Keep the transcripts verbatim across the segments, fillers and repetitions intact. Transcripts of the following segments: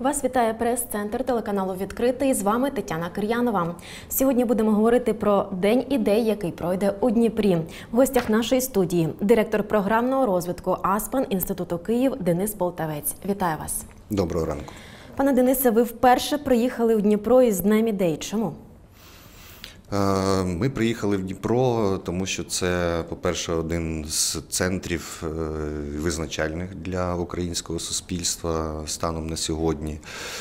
Вас вітає прес-центр телеканалу «Відкритий». З вами Тетяна Кир'янова. Сьогодні будемо говорити про День ідей, який пройде у Дніпрі. В гостях нашої студії – директор програмного розвитку Аспен Інституту Київ Денис Полтавець. Вітаю вас. Доброго ранку. Пане Денисе, ви вперше приїхали у Дніпро із Днем ідей. Чому? Ми приїхали в Дніпро, тому що це, по-перше, один з центрів визначальних для українського суспільства станом на сьогодні.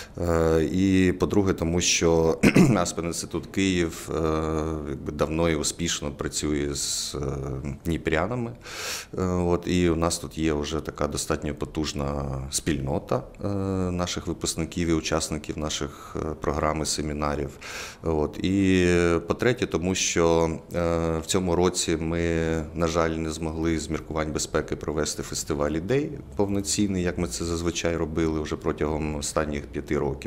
І, по-друге, тому що Аспен Інститут Київ якби давно і успішно працює з дніпрянами. От, і у нас тут є вже така достатньо потужна спільнота наших випускників і учасників наших програм і семінарів. От, і, по-третє, тому що е, в цьому році ми, на жаль, не змогли з міркувань безпеки провести фестиваль ідей повноцінний, як ми це зазвичай робили вже протягом останніх п'яти років.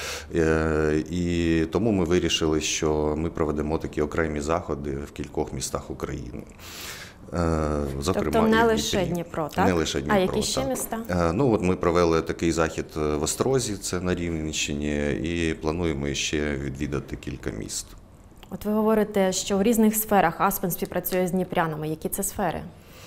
Е, і тому ми вирішили, що ми проведемо такі окремі заходи в кількох містах України. Зокрема, тобто не лише Дніпро, так? Не лише Дніпро, а які ще так. міста? Ну, от ми провели такий захід в Острозі, це на Рівненщині, і плануємо ще відвідати кілька міст. От ви говорите, що в різних сферах Аспен співпрацює з дніпрянами. Які це сфери?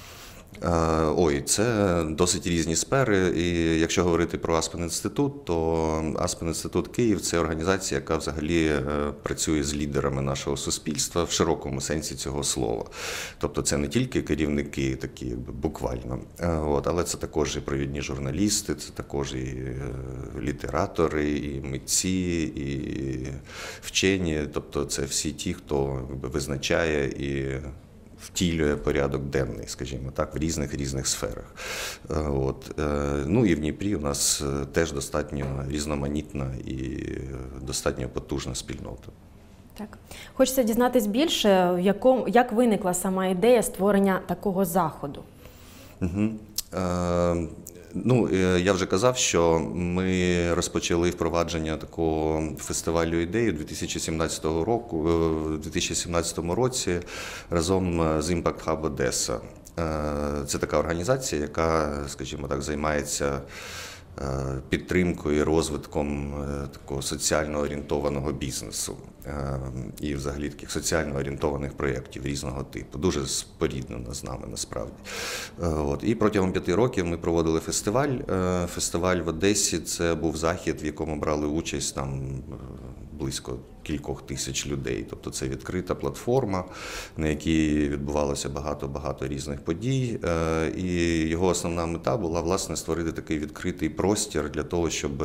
Ой, це досить різні сфери, і якщо говорити про Аспен Інститут, то Аспен Інститут Київ – це організація, яка взагалі працює з лідерами нашого суспільства в широкому сенсі цього слова. Тобто це не тільки керівники, такі якби буквально, от, але це також і провідні журналісти, це також і літератори, і митці, і вчені, тобто це всі ті, хто якби визначає і втілює порядок денний, скажімо так, в різних-різних сферах. От. Ну і в Дніпрі у нас теж достатньо різноманітна і достатньо потужна спільнота. Так. Хочеться дізнатись більше, в якому, як виникла сама ідея створення такого заходу? Угу. Е, ну, я вже казав, що ми розпочали впровадження такого фестивалю ідей у дві тисячі сімнадцятому року, у дві тисячі сімнадцятому році разом з Impact Hub Одеса. Це така організація, яка, скажімо так, займається підтримкою і розвитком такого соціально орієнтованого бізнесу і взагалі таких соціально орієнтованих проєктів різного типу. Дуже споріднено з нами насправді. От. І протягом п'яти років ми проводили фестиваль. Фестиваль в Одесі – це був захід, в якому брали участь там близько кількох тисяч людей. Тобто це відкрита платформа, на якій відбувалося багато-багато різних подій. І його основна мета була, власне, створити такий відкритий простір для того, щоб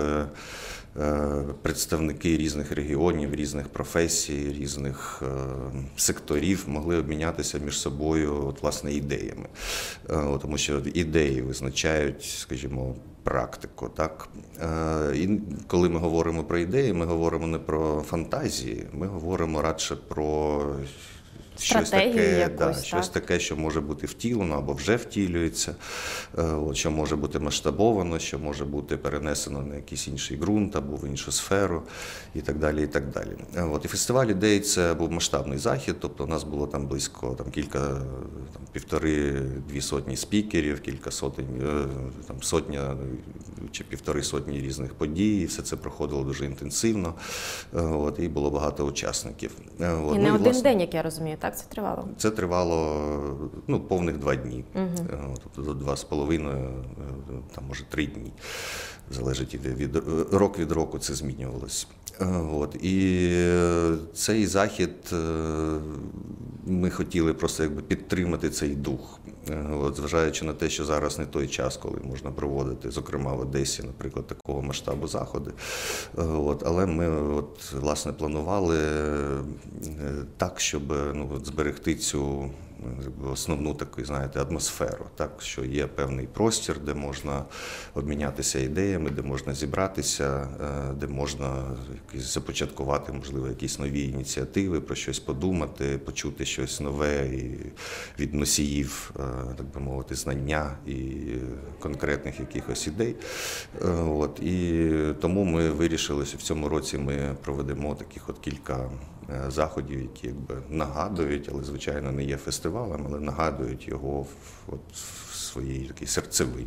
представники різних регіонів, різних професій, різних секторів могли обмінятися між собою, от, власне, ідеями. Тому що ідеї визначають, скажімо, практику. Так? І коли ми говоримо про ідеї, ми говоримо не про фантазії, ми говоримо радше про щось таке, якусь, да, так? щось таке, що може бути втілено або вже втілюється, от, що може бути масштабовано, що може бути перенесено на якийсь інший ґрунт або в іншу сферу і так далі. І так далі. От, і фестиваль ідей – це був масштабний захід, тобто у нас було там близько там, кілька, там, півтори-дві сотні спікерів, кілька сотень, там, сотня чи півтори сотні різних подій, і все це проходило дуже інтенсивно, от, і було багато учасників. От, і ну, не і, один власне, день, як я розумію, так це тривало? Це тривало ну, повних два дні, угу. тобто два з половиною, там, може, три дні. Залежить від, від рок від року це змінювалося. От. І цей захід ми хотіли просто якби підтримати цей дух, от, зважаючи на те, що зараз не той час, коли можна проводити, зокрема в Одесі, наприклад, такого масштабу заходи. От. Але ми от, власне, планували так, щоб ну, от, зберегти цю основну таку, знаєте, атмосферу, так, що є певний простір, де можна обмінятися ідеями, де можна зібратися, де можна якісь започаткувати, можливо, якісь нові ініціативи, про щось подумати, почути щось нове і від носіїв, так би мовити, знання і конкретних якихось ідей. От. І тому ми вирішили, що в цьому році ми проведемо таких от кілька заходів, які якби нагадують, але, звичайно, не є фестивалем, але нагадують його в, от, в своїй такій серцевині.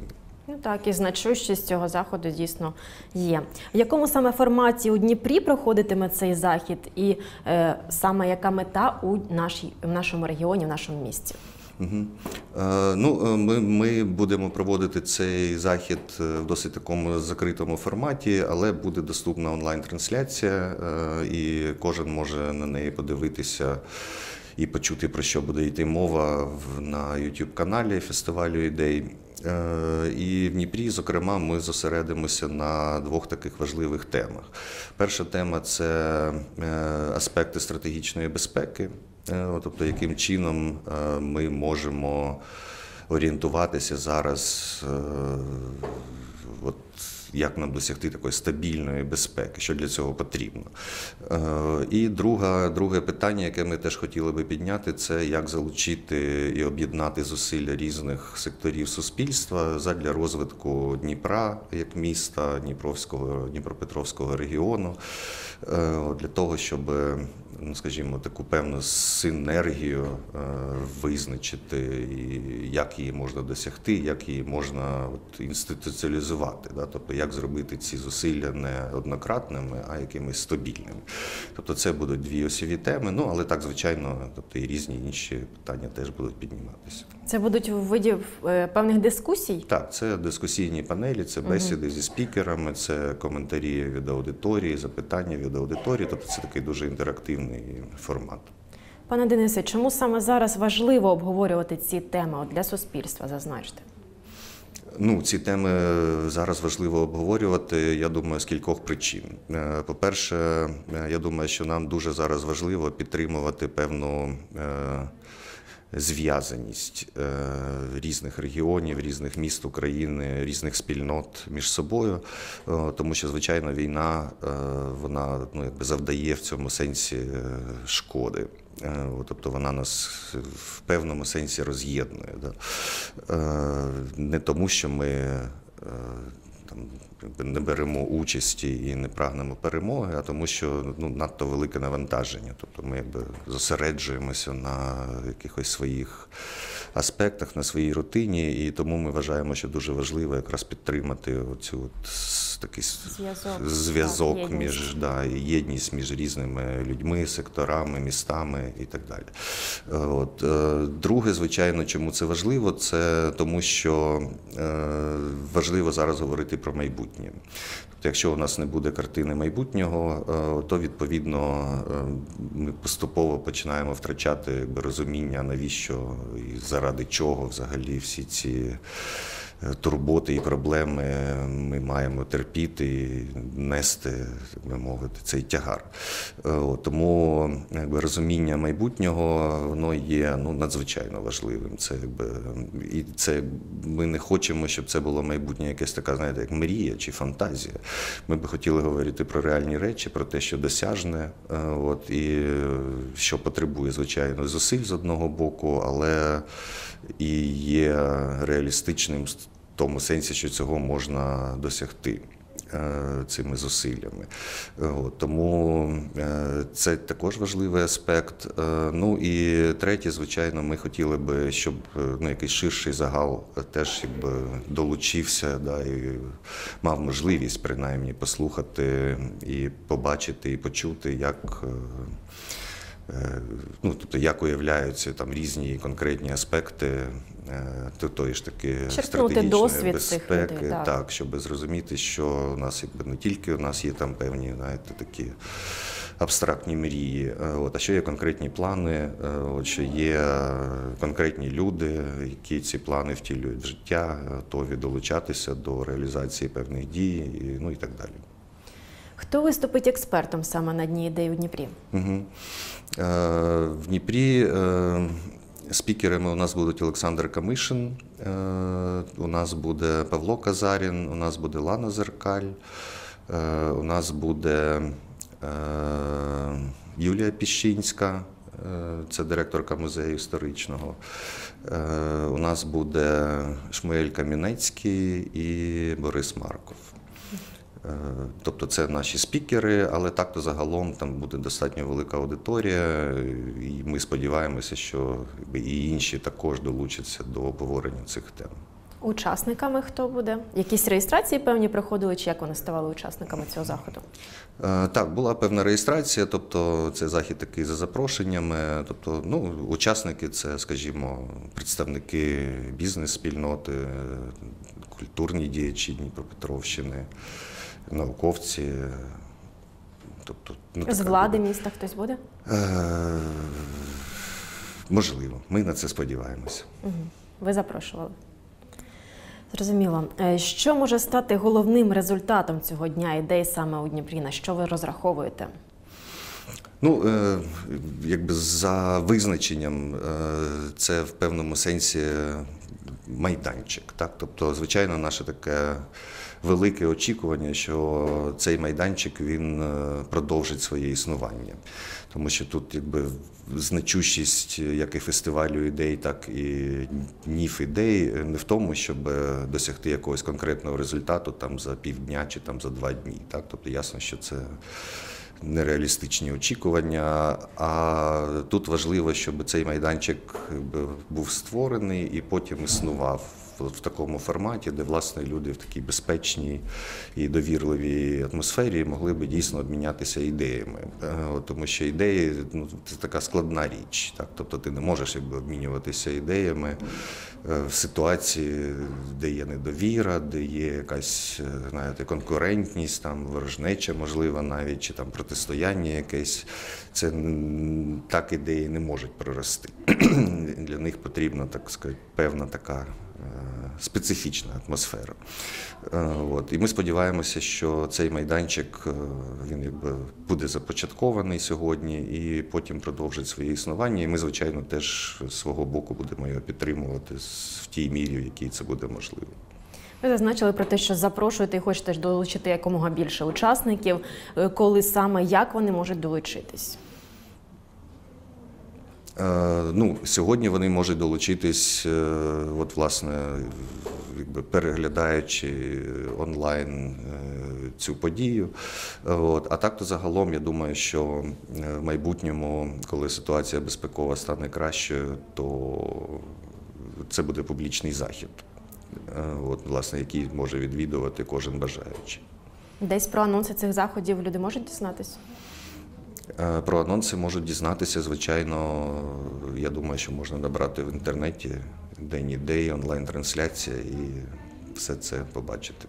Ну так, і значущість цього заходу дійсно є. В якому саме форматі у Дніпрі проходитиме цей захід, і е, саме яка мета у нашій, в нашому регіоні, в нашому місті? Угу. Е, ну, ми, ми будемо проводити цей захід в досить такому закритому форматі, але буде доступна онлайн-трансляція, е, і кожен може на неї подивитися і почути, про що буде йти мова в, на YouTube-каналі фестивалю ідей. Е, І в Дніпрі, зокрема, ми зосередимося на двох таких важливих темах. Перша тема – це е, аспекти стратегічної безпеки. Тобто, яким чином ми можемо орієнтуватися зараз, от, як нам досягти такої стабільної безпеки, що для цього потрібно. І друге, друге питання, яке ми теж хотіли би підняти, це як залучити і об'єднати зусилля різних секторів суспільства задля розвитку Дніпра як міста, Дніпровського, Дніпропетровського регіону, для того, щоб, ну, скажімо, таку певну синергію визначити, і як її можна досягти, як її можна от, інституціалізувати, да? Тобто як зробити ці зусилля не однократними, а якимись стабільними. Тобто це будуть дві осьові теми, ну але так, звичайно, тобто і різні інші питання теж будуть підніматися. Це будуть у виді певних дискусій? Так, це дискусійні панелі, це бесіди угу. зі спікерами, це коментарі від аудиторії, запитання від аудиторії, тобто це такий дуже інтерактивний формат. Пане Денисе, чому саме зараз важливо обговорювати ці теми для суспільства, зазначте? Ну, ці теми зараз важливо обговорювати, я думаю, з кількох причин. По-перше, я думаю, що нам дуже зараз важливо підтримувати певну зв'язаність різних регіонів, різних міст України, різних спільнот між собою, тому що, звичайно, війна, вона, ну, якби завдає в цьому сенсі шкоди. Тобто вона нас в певному сенсі роз'єднує. Не тому, що ми там не беремо участі і не прагнемо перемоги, а тому, що ну, надто велике навантаження. Тобто ми якби зосереджуємося на якихось своїх аспектах, на своїй рутині, і тому ми вважаємо, що дуже важливо якраз підтримати оцю от такий зв'язок так, між да, єдність між різними людьми, секторами, містами і так далі. От. Друге, звичайно, чому це важливо, це тому, що важливо зараз говорити про майбутнє. Тобто, якщо у нас не буде картини майбутнього, то, відповідно, ми поступово починаємо втрачати якби, розуміння, навіщо і заради чого взагалі всі ці турботи і проблеми ми маємо терпіти і нести, так би мовити, цей тягар. Тому якби, розуміння майбутнього, воно є ну, надзвичайно важливим. Це, якби, і це, ми не хочемо, щоб це було майбутнє якесь така, знаєте, як мрія чи фантазія. Ми би хотіли говорити про реальні речі, про те, що досяжне, от, і що потребує, звичайно, зусиль з одного боку, але і є реалістичним в тому сенсі, що цього можна досягти цими зусиллями. Тому це також важливий аспект. Ну і третє, звичайно, ми хотіли би, щоб ну, якийсь ширший загал теж якби, долучився, да, і мав можливість принаймні послухати і побачити, і почути, як Ну, тобто, як уявляються там різні конкретні аспекти тої ж таки стратегічної безпеки, людей, так. так, щоб зрозуміти, що у нас якби не тільки у нас є там певні, знаєте, такі абстрактні мрії, от, а що є конкретні плани, от, що є конкретні люди, які ці плани втілюють в життя, готові долучатися до реалізації певних дій, і, ну і так далі. Хто виступить експертом саме на Дні ідей у Дніпрі? Угу. В Дніпрі спікерами у нас будуть Олександр Камишин, у нас буде Павло Казарін, у нас буде Лана Зеркаль, у нас буде Юлія Піщинська, це директорка музею історичного, у нас буде Шмуель Камінецький і Борис Марков. Тобто це наші спікери, але так-то загалом там буде достатньо велика аудиторія, і ми сподіваємося, що і інші також долучаться до обговорення цих тем. Учасниками хто буде? Якісь реєстрації певні проходили, чи як вони ставали учасниками цього заходу? Е, Так, була певна реєстрація, тобто це захід такий за запрошеннями. Тобто, ну, учасники це, скажімо, представники бізнес-спільноти, культурні діячі Дніпропетровщини, науковці. Тобто, ну, З така влади буде. міста хтось буде? Е, Можливо, ми на це сподіваємося. Угу. Ви запрошували. Зрозуміло. Е, Що може стати головним результатом цього дня ідей саме у Дніпрі? На що ви розраховуєте? Ну, е, якби за визначенням, е, це в певному сенсі майданчик. Так? Тобто, звичайно, наше таке велике очікування, що цей майданчик він е, продовжить своє існування. Тому що тут якби значущість як і фестивалю ідей, так і днів ідей не в тому, щоб досягти якогось конкретного результату там за півдня чи там за два дні. Так? Тобто ясно, що це нереалістичні очікування, а тут важливо, щоб цей майданчик якби був створений і потім існував в такому форматі, де, власне, люди в такій безпечній і довірливій атмосфері могли би дійсно обмінятися ідеями. Тому що ідеї, ну, це така складна річ. Так? Тобто ти не можеш якби обмінюватися ідеями в ситуації, де є недовіра, де є якась, знаєте, конкурентність, там, ворожнеча, можливо, навіть, чи там протистояння якесь. Це так ідеї не можуть прорости. Для них потрібна, так сказати, певна така специфічна атмосфера. От. І ми сподіваємося, що цей майданчик він якби буде започаткований сьогодні і потім продовжить своє існування. І ми, звичайно, теж з свого боку будемо його підтримувати в тій мірі, в якій це буде можливо. Ви зазначили про те, що запрошуєте і хочете ж долучити якомога більше учасників. Коли саме, як вони можуть долучитись? Ну, сьогодні вони можуть долучитись, от, власне, якби переглядаючи онлайн цю подію. От. А так-то загалом, я думаю, що в майбутньому, коли ситуація безпекова стане кращою, то це буде публічний захід, от, власне, який може відвідувати кожен бажаючий. Десь про анонси цих заходів люди можуть дізнатися? Про анонси можуть дізнатися, звичайно, я думаю, що можна набрати в інтернеті День ідей, онлайн-трансляція і все це побачити.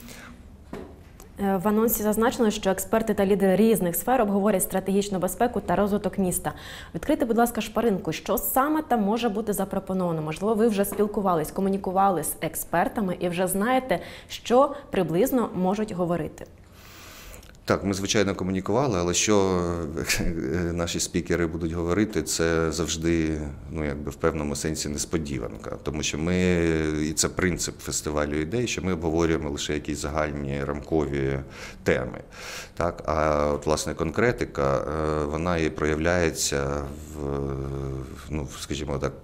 В анонсі зазначено, що експерти та лідери різних сфер обговорять стратегічну безпеку та розвиток міста. Відкрийте, будь ласка, шпаринку, що саме там може бути запропоновано? Можливо, ви вже спілкувались, комунікували з експертами і вже знаєте, що приблизно можуть говорити. Так, ми, звичайно, комунікували, але що наші спікери будуть говорити, це завжди, ну, якби в певному сенсі несподіванка. Тому що ми, і це принцип фестивалю ідей, що ми обговорюємо лише якісь загальні рамкові теми. Так? А от, власне, конкретика, вона і проявляється в, ну, скажімо так,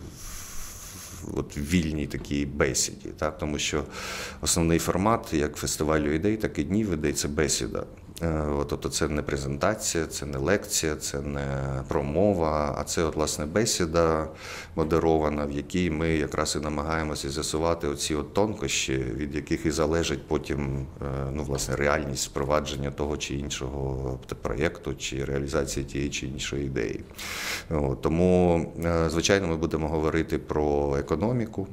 от в вільній такій бесіді, так? Тому що основний формат як фестивалю ідей, так і днів ідей – це бесіда. От, тобто це не презентація, це не лекція, це не промова, а це от, власне, бесіда модерована, в якій ми якраз і намагаємося з'ясувати оці от тонкощі, від яких і залежить потім, ну, власне, реальність впровадження того чи іншого проєкту, чи реалізації тієї чи іншої ідеї. От, тому, звичайно, ми будемо говорити про економіку,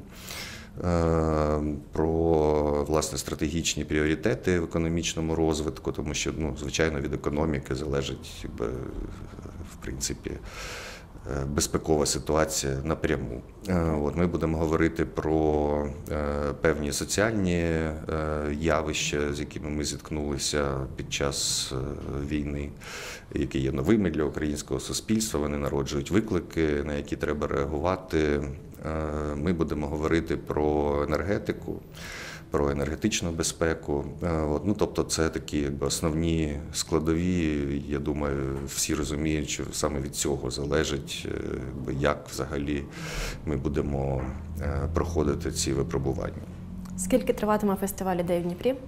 про, власне, стратегічні пріоритети в економічному розвитку, тому що, ну, звичайно, від економіки залежить, якби, в принципі, безпекова ситуація напряму. От, ми будемо говорити про певні соціальні явища, з якими ми зіткнулися під час війни, які є новими для українського суспільства, вони народжують виклики, на які треба реагувати. Ми будемо говорити про енергетику, про енергетичну безпеку. От, ну, тобто це такі, якби, основні складові, я думаю, всі розуміють, що саме від цього залежить, якби, як взагалі ми будемо проходити ці випробування. Скільки триватиме фестиваль ідей в Дніпрі?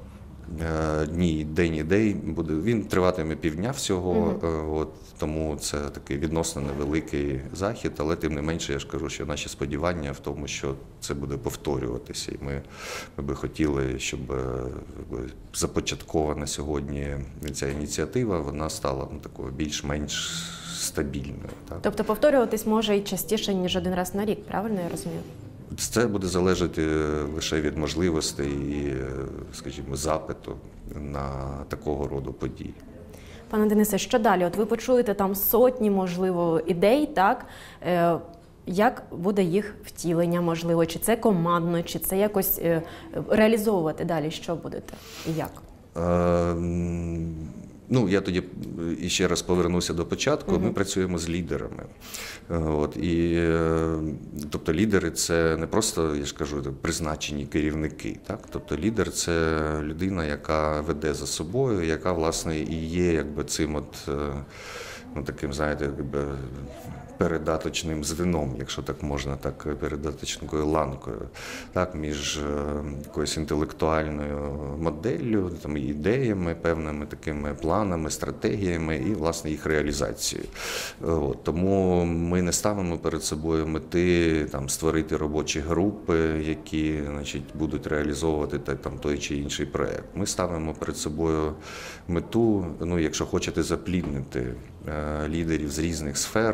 дні День ідей буде. Він триватиме півдня всього, mm-hmm. от, тому це такий відносно невеликий захід, але тим не менше, я ж кажу, що наші сподівання в тому, що це буде повторюватися. І ми, ми би хотіли, щоб започаткована сьогодні ця ініціатива, вона стала ну, такою більш-менш стабільною. Так? Тобто повторюватись може і частіше, ніж один раз на рік, правильно я розумію? Це буде залежати лише від можливостей і, скажімо, запиту на такого роду події. Пане Денисе, що далі? От ви почуєте там сотні, можливо, ідей, так? Е, як буде їх втілення, можливо? Чи це командно, чи це якось е, реалізовувати далі? Що будете і як? Е, Ну, я тоді ще раз повернуся до початку. Ми mm-hmm. працюємо з лідерами. От, і, тобто лідери – це не просто, я ж кажу, призначені керівники. Так? Тобто лідер – це людина, яка веде за собою, яка, власне, і є якби, цим от, ну, таким, знаєте, якби, передаточним звіном, якщо так можна, так передаточною ланкою, так, між якоюсь інтелектуальною моделлю, там, ідеями, певними такими планами, стратегіями і, власне, їх реалізацією. От, тому ми не ставимо перед собою мети там, створити робочі групи, які, значить, будуть реалізовувати там, той чи інший проєкт. Ми ставимо перед собою мету, ну, якщо хочете, запліднити лідерів з різних сфер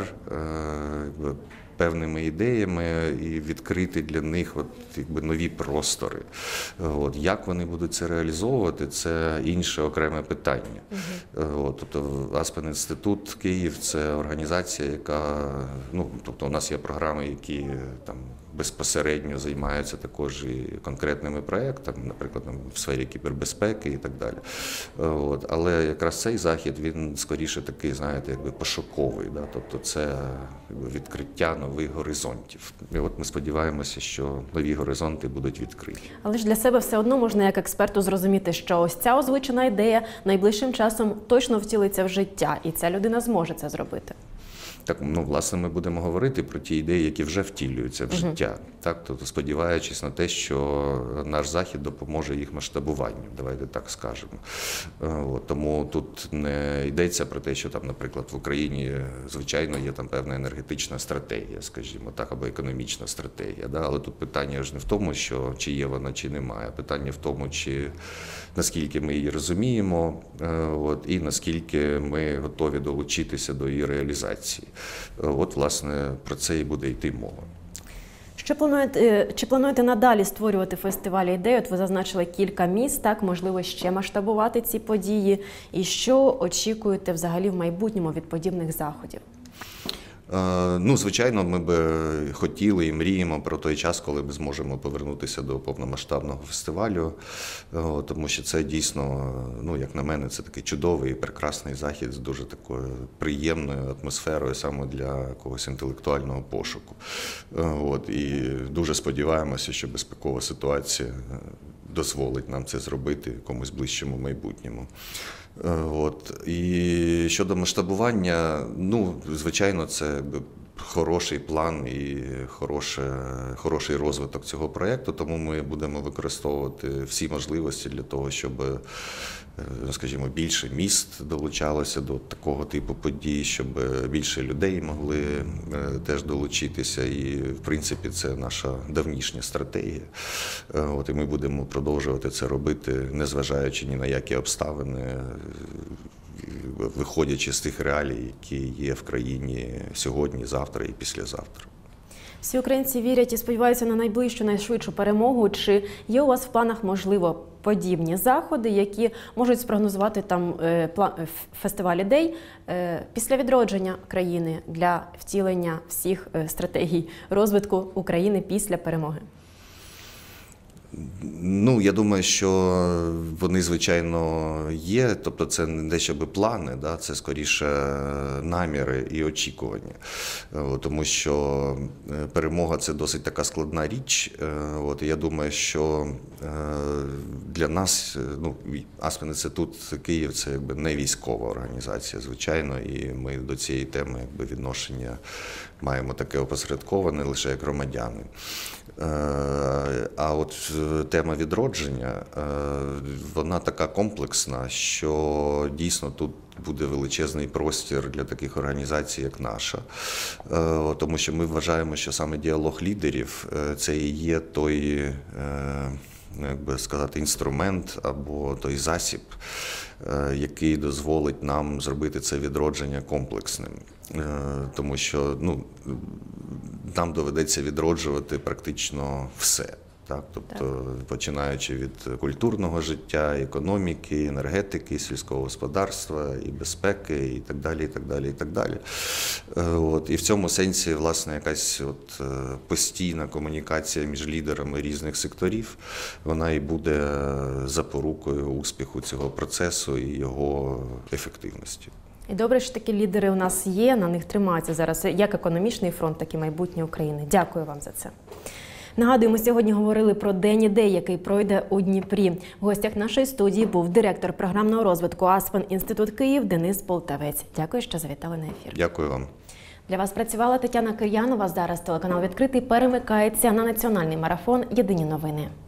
певними ідеями і відкрити для них от, якби, нові простори. От, як вони будуть це реалізовувати, це інше окреме питання. Uh-huh. От, тобто Аспен Інститут Київ – це організація, яка, ну, тобто у нас є програми, які там безпосередньо займаються також і конкретними проєктами, наприклад, в сфері кібербезпеки і так далі. От, але якраз цей захід, він скоріше такий, знаєте, якби пошуковий, да? Тобто це якби, відкриття нових горизонтів. І от ми сподіваємося, що нові горизонти будуть відкриті. Але ж для себе все одно можна як експерту зрозуміти, що ось ця озвучена ідея найближчим часом точно втілиться в життя, і ця людина зможе це зробити. Так, ну, власне, ми будемо говорити про ті ідеї, які вже втілюються в uh-huh. життя. Так, тобто, сподіваючись на те, що наш захід допоможе їх масштабуванню, давайте так скажемо. От, тому тут не йдеться про те, що там, наприклад, в Україні, звичайно, є там певна енергетична стратегія, скажімо так, або економічна стратегія. Да? Але тут питання ж не в тому, що чи є вона, чи немає. Питання в тому, чи наскільки ми її розуміємо, от, і наскільки ми готові долучитися до її реалізації. От, власне, про це і буде йти мова. Що плануєте, чи плануєте надалі створювати фестивалі ідей? От ви зазначили кілька міст, так, можливо, ще масштабувати ці події. І що очікуєте взагалі в майбутньому від подібних заходів? Ну, звичайно, ми б хотіли і мріємо про той час, коли ми зможемо повернутися до повномасштабного фестивалю, тому що це дійсно, ну, як на мене, це такий чудовий і прекрасний захід з дуже такою приємною атмосферою саме для якогось інтелектуального пошуку. От, і дуже сподіваємося, що безпекова ситуація дозволить нам це зробити в якомусь ближчому майбутньому. От. І щодо масштабування, ну, звичайно, це хороший план і хороше, хороший розвиток цього проєкту, тому ми будемо використовувати всі можливості для того, щоб, скажімо, більше міст долучалося до такого типу подій, щоб більше людей могли теж долучитися. І, в принципі, це наша давнішня стратегія. От, і ми будемо продовжувати це робити, незважаючи ні на які обставини, виходячи з тих реалій, які є в країні сьогодні, завтра і післязавтра. Всі українці вірять і сподіваються на найближчу, найшвидшу перемогу. Чи є у вас в планах, можливо, подібні заходи, які можуть спрогнозувати там фестиваль ідей після відродження країни для втілення всіх стратегій розвитку України після перемоги? Ну, я думаю, що вони, звичайно, є, тобто це не те, щоб плани, да? Це скоріше наміри і очікування, тому що перемога – це досить така складна річ. От, і я думаю, що для нас, ну, Аспен Інститут Київ – це якби не військова організація, звичайно, і ми до цієї теми якби відношення маємо таке опосередковане лише як громадяни. А от тема відродження, вона така комплексна, що дійсно тут буде величезний простір для таких організацій, як наша. Тому що ми вважаємо, що саме діалог лідерів – це і є той, як би сказати, інструмент або той засіб, який дозволить нам зробити це відродження комплексним. Тому що ну, нам доведеться відроджувати практично все. Так, тобто, так. Починаючи від культурного життя, економіки, енергетики, сільського господарства, і безпеки, і так далі, і так далі, і так далі. От, і в цьому сенсі, власне, якась от постійна комунікація між лідерами різних секторів, вона і буде запорукою успіху цього процесу і його ефективності. І добре, що такі лідери у нас є, на них тримаються зараз як економічний фронт, так і майбутнє України. Дякую вам за це. Нагадую, ми сьогодні говорили про День ідей, який пройде у Дніпрі. В гостях нашої студії був директор програмного розвитку Аспен Інститут Київ Денис Полтавець. Дякую, що завітали на ефір. Дякую вам. Для вас працювала Тетяна Кир'янова. Зараз телеканал «Відкритий» перемикається на національний марафон «Єдині новини».